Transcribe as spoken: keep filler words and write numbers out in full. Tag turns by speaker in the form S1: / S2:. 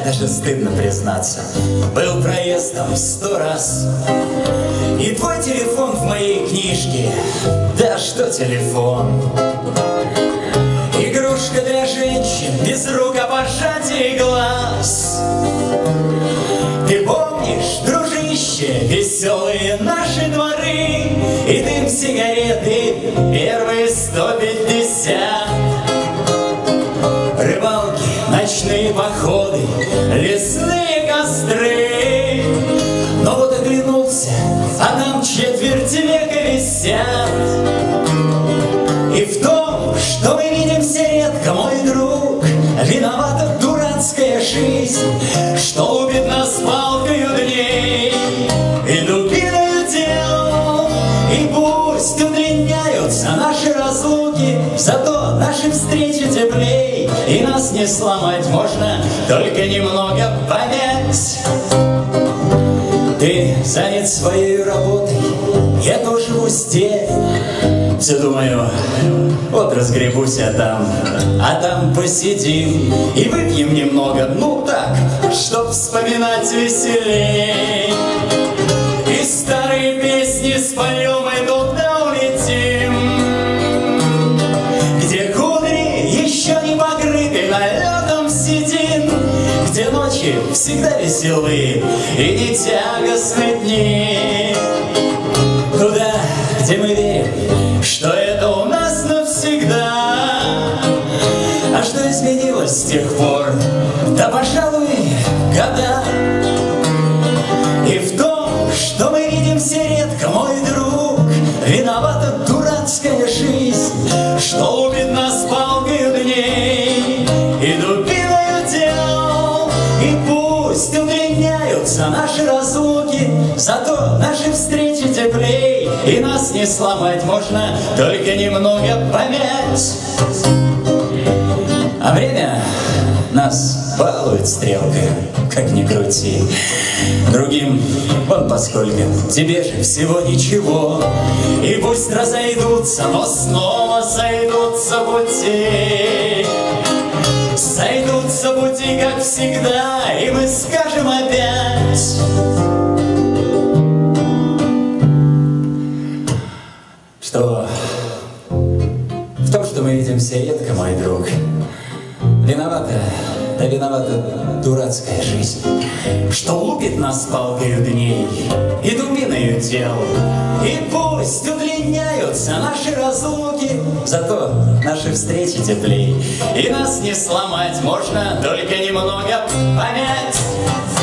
S1: даже стыдно признаться, был проездом сто раз. И твой телефон в моей книжке, да что телефон? Игрушка для женщин, без рукопожатия и глаз. Ты помнишь, дружище, веселые наши дворы, и дым сигареты, первые сто пятьдесят. Рыбалки, ночные походы, лесные костры. Но вот оглянулся, а там четверть века висят. И в том, что мы видимся редко, мой друг, виновата дурацкая жизнь, что лупит нас палкою дней и дубиною дел. И пусть удлиняются наши разлуки, зато наши встречи теплей, и нас не сломать можно, только немного помять. Ты занят своей работой, я тоже в узде. Все думаю, вот разгребусь я там, а там посидим и выпьем немного, ну так, чтоб вспоминать веселей. И старые песни споем и туда улетим, где кудри еще не покрыты налетом седин, где ночи всегда веселые и не тягостны дни. Туда, где мы верим, что это у нас навсегда. А что изменилось с тех пор? Да, пожалуй, года. И в том, что мы видимся редко, мой друг, виновата дурацкая жизнь, что лупит нас палкою дней и дубиною дел. И пусть удлиняются наши разлуки, зато наши встречи теплей, и нас не сломать можно, только немного помять. А время нас балует стрелкой, как ни крути. Другим вон поскольку, тебе же всего ничего. И пусть разойдутся, но снова сойдутся пути. Сойдутся пути, как всегда, и мы скажем опять: что в том, что мы видимся редко, мой друг, виновата, да виновата дурацкая жизнь, что лупит нас палкою дней и дубиною дел. И пусть удлиняются наши разлуки, зато наши встречи теплей, и нас не сломать можно, только немного помять.